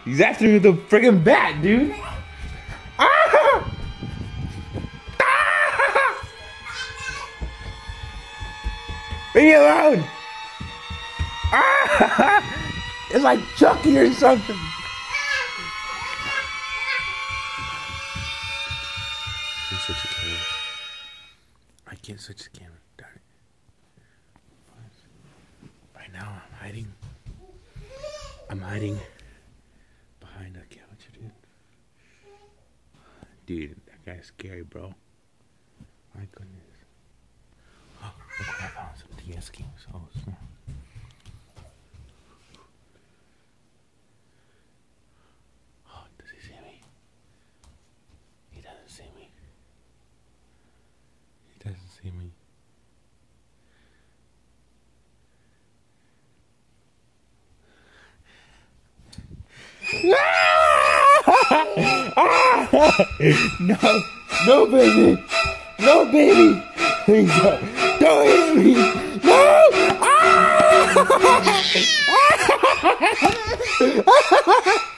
He's after me with a friggin' bat, dude. Ah! Ah! Leave me alone! Ah! It's like Chucky or something. Let me switch the camera. I can't switch the camera. Darn it. Right now I'm hiding. I'm hiding behind that couch, dude. Dude, that guy's scary, bro. My goodness. Oh, look what I found, some DS games. Oh, snap. Oh, does he see me? He doesn't see me. He doesn't see me. No, no, baby, no, baby, please don't hit me, no! Ah!